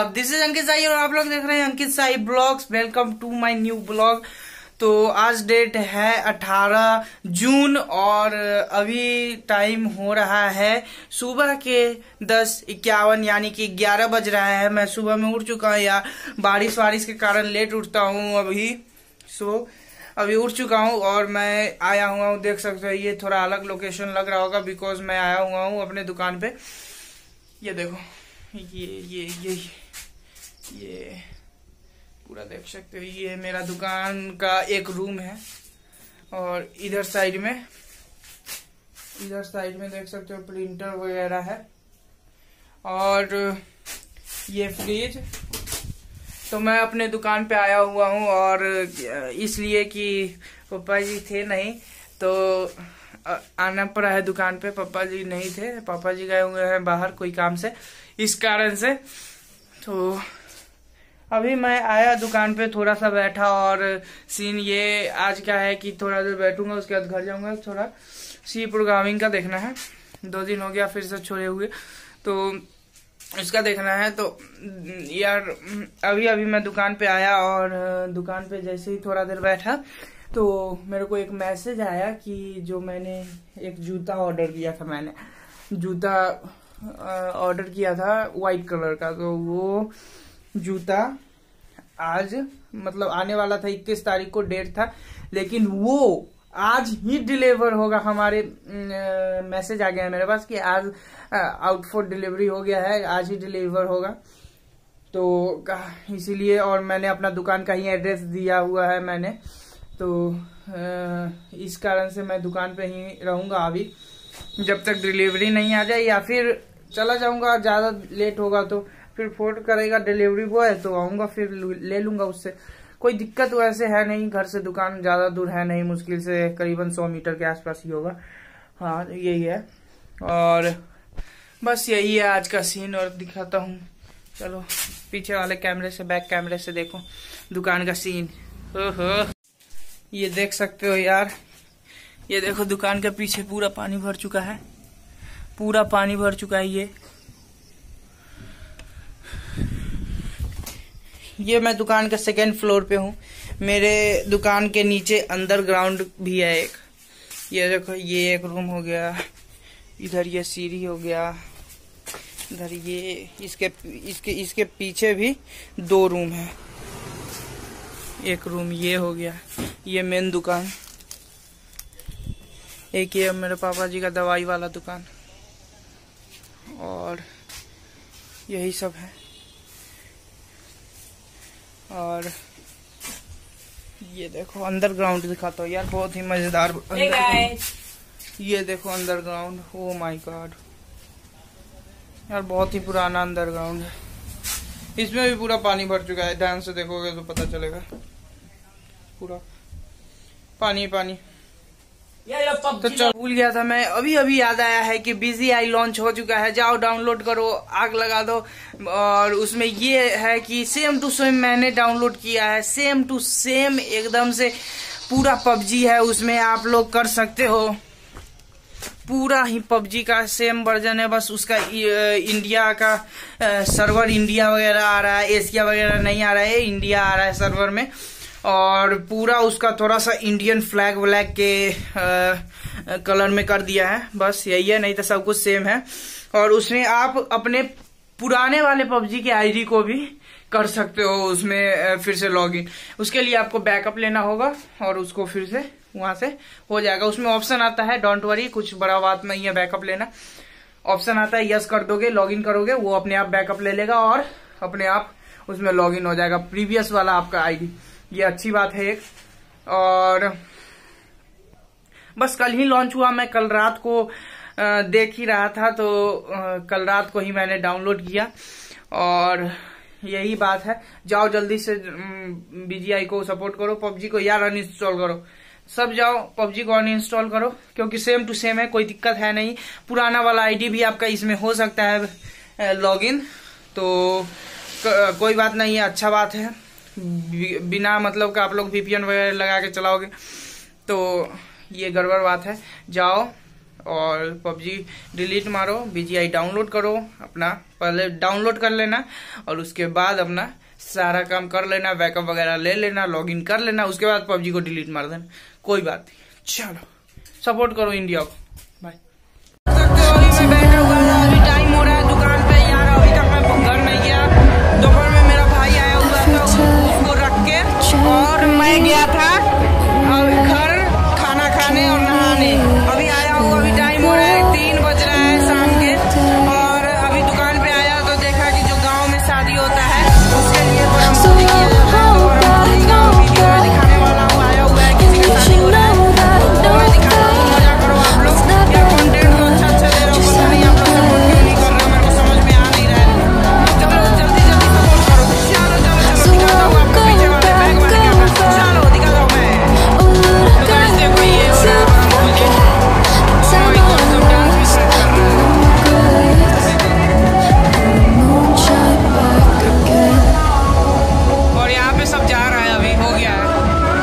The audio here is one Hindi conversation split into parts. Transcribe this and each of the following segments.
WhatsApp, this is Ankit Sai और आप लोग देख रहे हैं Ankit Sai blogs. Welcome to my new blog. तो आज डेट है 18 जून और अभी टाइम हो रहा है सुबह के 10:51 यानी कि 11 बज रहा है। मैं सुबह में उठ चुका हूँ यार, बारिश के कारण लेट उठता हूँ अभी। अभी उठ चुका हूँ और मैं आया हुआ हूँ, देख सकते हो ये थोड़ा अलग लोकेशन लग रहा होगा बिकॉज मैं आया हुआ हूँ अपने दुकान पे। ये देखो ये पूरा देख सकते हो, ये मेरा दुकान का एक रूम है और इधर साइड में देख सकते हो प्रिंटर वगैरह है और ये फ्रिज। तो मैं अपने दुकान पे आया हुआ हूँ और इसलिए कि पापा जी थे नहीं तो आना पड़ा है दुकान पे। पापा जी नहीं थे, पापा जी गए हुए हैं बाहर कोई काम से, इस कारण से। तो अभी मैं आया दुकान पे, थोड़ा सा बैठा और सीन ये आज क्या है कि थोड़ा देर बैठूंगा उसके बाद घर जाऊंगा। थोड़ा सी प्रोग्रामिंग का देखना है, 2 दिन हो गया फिर से छोड़े हुए, तो इसका देखना है। तो यार अभी मैं दुकान पे आया और दुकान पे जैसे ही थोड़ा देर बैठा तो मेरे को एक मैसेज आया कि जो मैंने एक जूता ऑर्डर किया था, मैंने जूता ऑर्डर किया था व्हाइट कलर का, तो वो जूता आज मतलब आने वाला था, 21 तारीख को डेट था, लेकिन वो आज ही डिलीवर होगा। हमारे मैसेज आ गया है मेरे पास कि आज आउट फॉर डिलीवरी हो गया है, आज ही डिलीवर होगा। तो इसीलिए और मैंने अपना दुकान का ही एड्रेस दिया हुआ है मैंने, तो इस कारण से मैं दुकान पे ही रहूंगा अभी जब तक डिलीवरी नहीं आ जाए, या फिर चला जाऊंगा। ज्यादा लेट होगा तो फिर फोन करेगा डिलीवरी बॉय तो आऊंगा, फिर ले लूंगा उससे। कोई दिक्कत वैसे है नहीं, घर से दुकान ज्यादा दूर है नहीं, मुश्किल से करीबन 100 मीटर के आसपास ही होगा। हाँ यही है और बस यही है आज का सीन। और दिखाता हूँ, चलो पीछे वाले कैमरे से, बैक कैमरे से देखो दुकान का सीन। ये देख सकते हो यार, ये देखो दुकान के पीछे पूरा पानी भर चुका है, पूरा पानी भर चुका है। ये मैं दुकान के 2nd फ्लोर पे हूँ। मेरे दुकान के नीचे अंडरग्राउंड भी है एक। ये देखो ये एक रूम हो गया, इधर ये सीढ़ी हो गया, इधर ये इसके पीछे भी 2 रूम है। एक रूम ये हो गया, ये मेन दुकान। एक ये मेरे पापा जी का दवाई वाला दुकान और यही सब है। और ये देखो अंडरग्राउंड दिखाता हूँ यार, बहुत ही मजेदार। ये देखो अंडरग्राउंड, ओ माय गॉड यार, बहुत ही पुराना अंडरग्राउंड है। इसमें भी पूरा पानी भर चुका है, ध्यान से देखोगे तो पता चलेगा, पूरा पानी। तो चल भूल गया था मैं, अभी याद आया है कि BGI लॉन्च हो चुका है, जाओ डाउनलोड करो, आग लगा दो। और उसमें ये है कि सेम टू सेम मैंने डाउनलोड किया है, सेम टू सेम एकदम से पूरा PUBG है उसमें, आप लोग कर सकते हो। पूरा ही PUBG का सेम वर्जन है, बस उसका इंडिया का सर्वर इंडिया वगैरह आ रहा है, एशिया वगैरह नहीं आ रहा है, इंडिया आ रहा है सर्वर में। और पूरा उसका थोड़ा सा इंडियन फ्लैग व्लैग के कलर में कर दिया है, बस यही है, नहीं तो सब कुछ सेम है। और उसमें आप अपने पुराने वाले PUBG के आईडी को भी कर सकते हो उसमें फिर से लॉगिन। उसके लिए आपको बैकअप लेना होगा और उसको फिर से वहां से हो जाएगा। उसमें ऑप्शन आता है, डोंट वरी, कुछ बड़ा बात नहीं है बैकअप लेना। ऑप्शन आता है, यस कर दोगे, लॉगिन करोगे, वो अपने आप बैकअप ले लेगा और अपने आप उसमें लॉगिन हो जाएगा, प्रीवियस वाला आपका आईडी। ये अच्छी बात है एक। और बस कल ही लॉन्च हुआ, मैं कल रात को देख ही रहा था, तो कल रात को ही मैंने डाउनलोड किया। और यही बात है, जाओ जल्दी से BGI को सपोर्ट करो, PUBG को यार अनइंस्टॉल करो, सब जाओ PUBG को अनइंस्टॉल करो, क्योंकि सेम टू सेम है, कोई दिक्कत है नहीं। पुराना वाला आईडी भी आपका इसमें हो सकता है लॉगिन, तो कोई बात नहीं है, अच्छा बात है। बिना मतलब का आप लोग VPN वगैरह लगा के चलाओगे तो ये गड़बड़ बात है। जाओ और पबजी डिलीट मारो, BGI डाउनलोड करो, अपना पहले डाउनलोड कर लेना और उसके बाद अपना सारा काम कर लेना, बैकअप वगैरह ले लेना, लॉगिन कर लेना, उसके बाद पबजी को डिलीट मार देना, कोई बात नहीं। चलो सपोर्ट करो इंडिया को, बाय। मैं बैठा हुआ था, अभी टाइम हो रहा है दुकान पे यार, अभी तक मैं घर नहीं गया। दोपहर में मेरा भाई आया हुआ था, उसको रख के और मैं गया था घर खाना खाने और नहाने। अभी आया हूँ, अभी टाइम हो रहा है 3 बज रहा है शाम के, और अभी दुकान पे आया तो देखा कि जो गांव में शादी होता है उसके लिए बड़ा शादी किया जाता है, और वीडियो में दिखाने वाला हूँ। आया हुआ है, किसी का शादी हो रहा है तो मैं दिखाता हूँ, मजा करो आप लोग। यार कंटेंट तो अच्छा दे रहा हूँ, पता नहीं आप लोग सपोर्ट क्यों नहीं कर रहे हो, मेरे को समझ में आ नहीं रहा है। चलो जल्दी जल्दी सपोर्ट करो, चलो चलो चलो दिखाता हूँ आपको पीछे वाले बैग वाले कैमरा, चलो दिखाता हूँ मैं। तो गाइस देखो ये हो रहा है मुझे, और एक और सब डांस भी कर रहा है, और यहाँ पे सब जा रहा है, अभी हो गया है।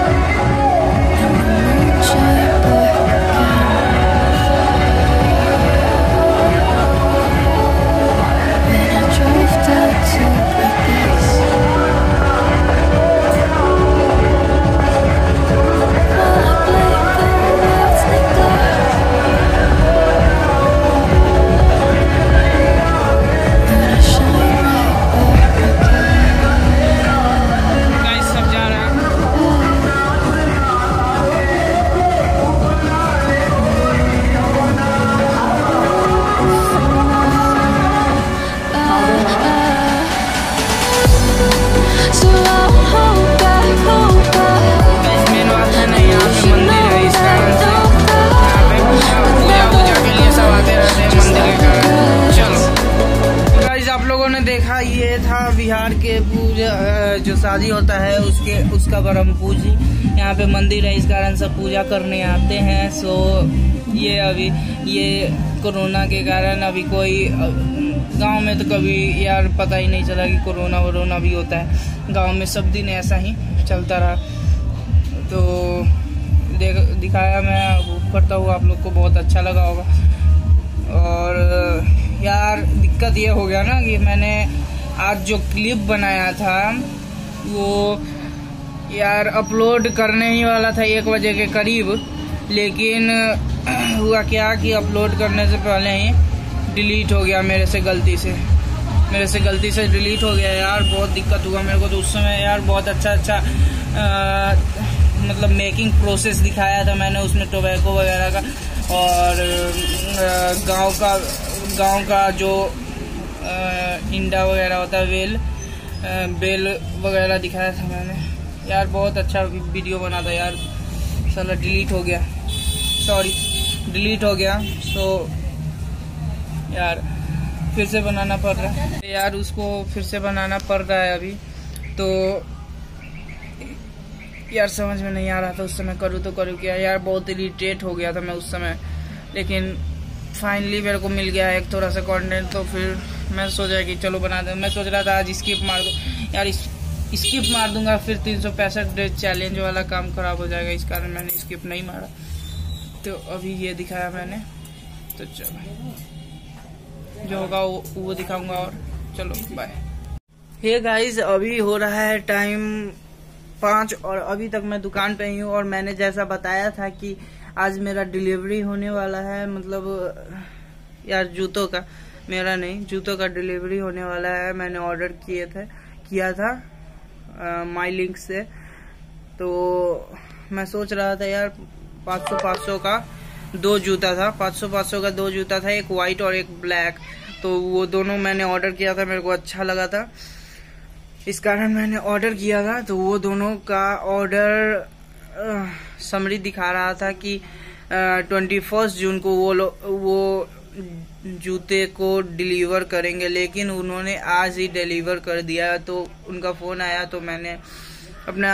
देखा ये था बिहार के पूजा जो शादी होता है उसका ब्रह्म पूजी, यहाँ पे मंदिर है, इस कारण सब पूजा करने आते हैं। सो ये अभी ये कोरोना के कारण अभी कोई गांव में तो कभी यार पता ही नहीं चला कि कोरोना भी होता है। गांव में सब दिन ऐसा ही चलता रहा, तो दिखाया, मैं होप करता हूँ आप लोग को बहुत अच्छा लगा होगा। और यार दिक्कत ये हो गया ना कि मैंने आज जो क्लिप बनाया था वो यार अपलोड करने ही वाला था 1 बजे के करीब, लेकिन हुआ क्या कि अपलोड करने से पहले ही डिलीट हो गया मेरे से गलती से डिलीट हो गया। यार बहुत दिक्कत हुआ मेरे को तो उस समय यार, बहुत अच्छा मतलब मेकिंग प्रोसेस दिखाया था मैंने उसमें, टोबैको वगैरह का, और गांव का जो इंडा वगैरह होता है, बेल वगैरह दिखाया था मैंने। यार बहुत अच्छा वीडियो बना था यार, साला डिलीट हो गया। सो यार फिर से बनाना पड़ रहा है यार, उसको फिर से बनाना पड़ रहा है अभी। तो यार समझ में नहीं आ रहा था उस समय करूँ तो करूँ क्या यार, बहुत इरिटेट हो गया था मैं उस समय, लेकिन फाइनली मेरे को मिल गया एक थोड़ा सा कंटेंट। तो फिर मैं सोचा कि चलो बना दे। मैं सोच रहा था आज स्किप मार दूँ यार, स्किप मार दूंगा फिर 365 डेज चैलेंज वाला काम खराब हो जाएगा, इस कारण मैंने स्किप नहीं मारा। तो अभी ये दिखाया मैंने, तो चलो जो होगा वो दिखाऊंगा, और चलो बाय। हे गाइस अभी हो रहा है टाइम 5 और अभी तक मैं दुकान पे ही हूँ, और मैंने जैसा बताया था कि आज मेरा डिलीवरी होने वाला है, मतलब यार जूतों का, मेरा नहीं, जूतों का डिलीवरी होने वाला है। मैंने ऑर्डर किया था माई लिंक से। तो मैं सोच रहा था यार 500 का 2 जूता था, 500 का 2 जूता था, एक वाइट और एक ब्लैक। तो वो दोनों मैंने ऑर्डर किया था, मेरे को अच्छा लगा था, इस कारण मैंने ऑर्डर किया था। तो वो दोनों का ऑर्डर समरी दिखा रहा था कि 21 जून को वो जूते को डिलीवर करेंगे, लेकिन उन्होंने आज ही डिलीवर कर दिया। तो उनका फोन आया तो मैंने अपना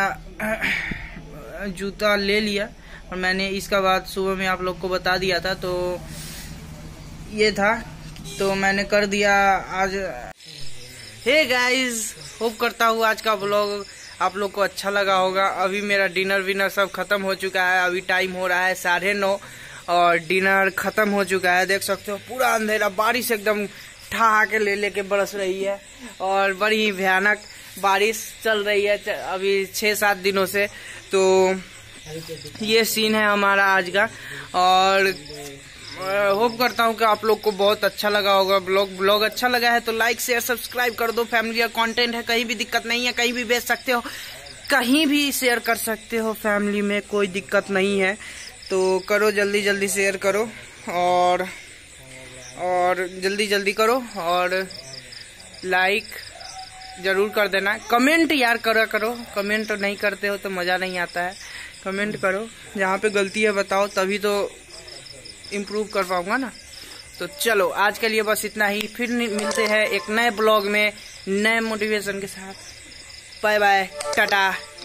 जूता ले लिया, और मैंने इसका बात सुबह में आप लोग को बता दिया था। तो ये था, तो मैंने कर दिया आज। हे गाइस, होप करता हूँ आज का व्लॉग आप लोग को अच्छा लगा होगा। अभी मेरा डिनर विनर सब खत्म हो चुका है, अभी टाइम हो रहा है 9:30, और डिनर खत्म हो चुका है। देख सकते हो पूरा अंधेरा, बारिश एकदम ठहा के लेके बरस रही है और बड़ी भयानक बारिश चल रही है अभी 6-7 दिनों से। तो ये सीन है हमारा आज का और होप करता हूँ कि आप लोग को बहुत अच्छा लगा होगा। ब्लॉग अच्छा लगा है तो लाइक शेयर सब्सक्राइब कर दो। फैमिली का कंटेंट है, कहीं भी दिक्कत नहीं है, कहीं भी भेज सकते हो, कहीं भी शेयर कर सकते हो, फैमिली में कोई दिक्कत नहीं है। तो करो, जल्दी जल्दी शेयर करो और जल्दी करो और लाइक जरूर कर देना। कमेंट यार करो, कमेंट नहीं करते हो तो मज़ा नहीं आता है। कमेंट करो, जहाँ पे गलती है बताओ, तभी तो इम्प्रूव कर पाऊंगा ना। तो चलो आज के लिए बस इतना ही, फिर मिलते हैं एक नए ब्लॉग में नए मोटिवेशन के साथ। Bye bye, Tata.